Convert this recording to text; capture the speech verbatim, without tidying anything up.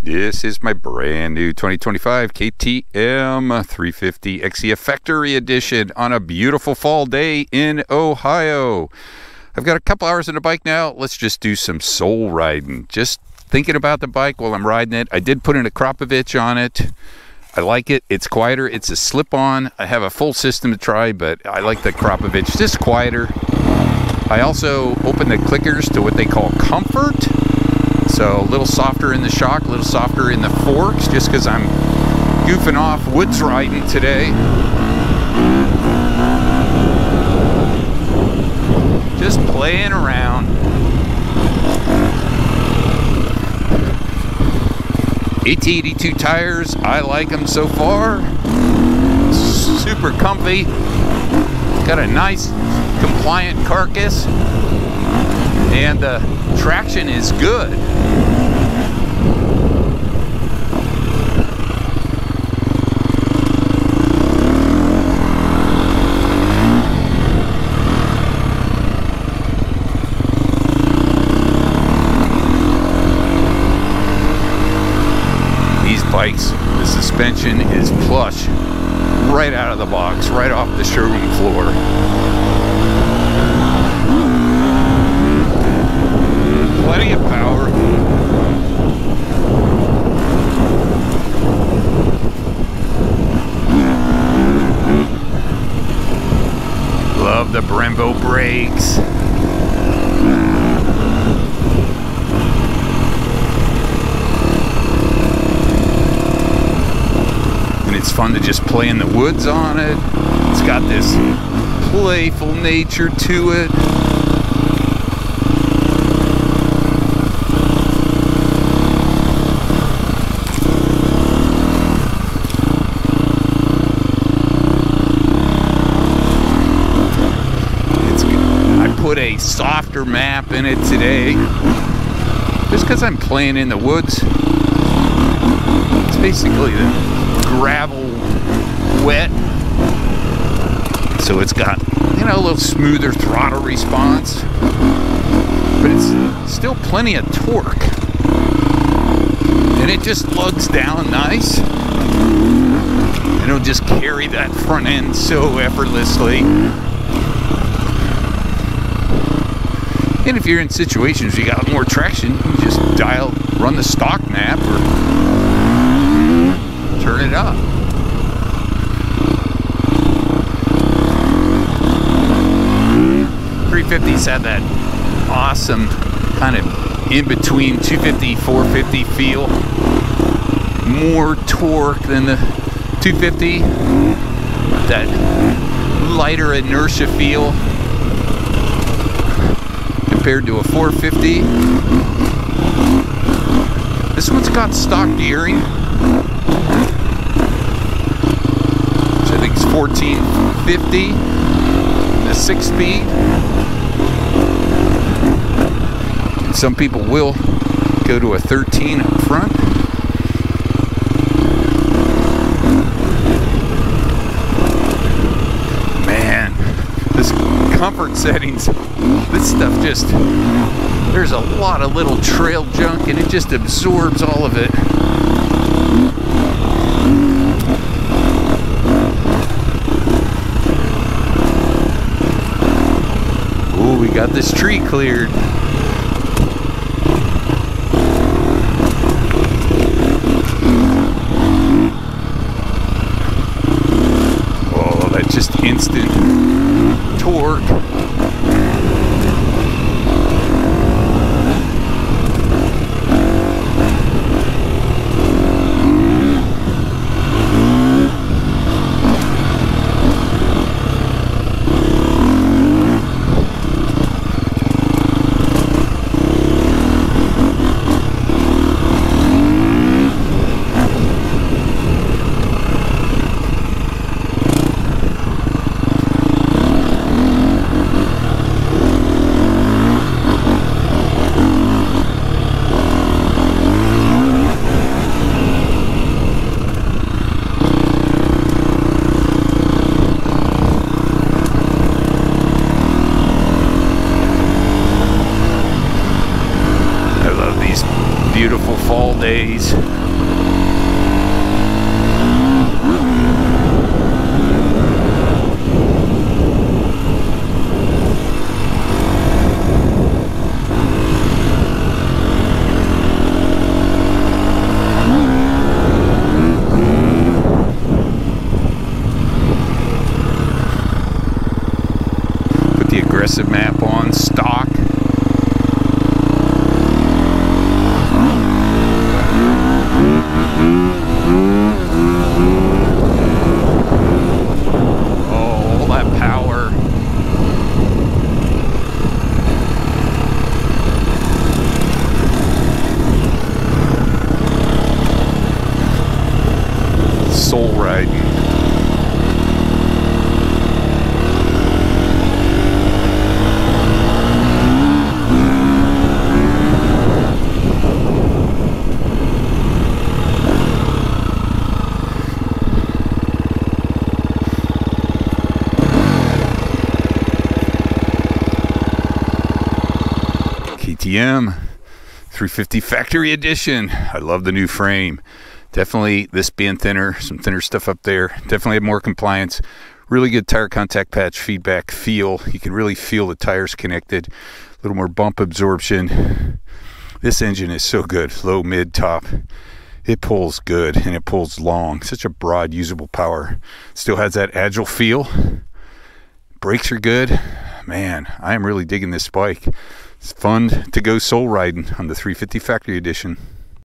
This is my brand new twenty twenty-five K T M three fifty X C F Factory Edition on a beautiful fall day in Ohio. I've got a couple hours on the bike now. Let's just do some soul riding. Just thinking about the bike while I'm riding it. I did put in a Croppovich on it. I like it. It's quieter. It's a slip-on. I have a full system to try, but I like the Croppovich. Just quieter. I also opened the clickers to what they call comfort. So a little softer in the shock, a little softer in the forks, just because I'm goofing off woods riding today. Just playing around. AT eighty-two tires, I like them so far. Super comfy. Got a nice compliant carcass. And the traction is good. These bikes, the suspension is plush right out of the box, right off the showroom floor. Plenty of power. Love the Brembo brakes. And it's fun to just play in the woods on it. It's got this playful nature to it. Put a softer map in it today just because I'm playing in the woods. It's basically the gravel wet, so it's got, you know, a little smoother throttle response, but it's still plenty of torque, and it just lugs down nice, and it'll just carry that front end so effortlessly. And if you're in situations you got more traction, you just dial, run the stock map or turn it up. three fifties had that awesome kind of in-between two fifty, four fifty feel. More torque than the two fifty. That lighter inertia feel compared to a four fifty. This one's got stock gearing, which I think is fourteen fifty, the six speed. And some people will go to a thirteen up front. Man, this comfort settings, this stuff just, there's a lot of little trail junk and it just absorbs all of it. Oh, we got this tree cleared. Oh, that's just instant torque. delays. The aggressive map on stock. Oh, all that power. Soul riding. K T M three fifty Factory Edition. I love the new frame. Definitely this being thinner, some thinner stuff up there. Definitely have more compliance. Really good tire contact patch feedback feel. You can really feel the tires connected. A little more bump absorption. This engine is so good. Low, mid, top. It pulls good and it pulls long. Such a broad, usable power. Still has that agile feel. Brakes are good. Man, I am really digging this bike. It's fun to go soul riding on the three fifty Factory Edition.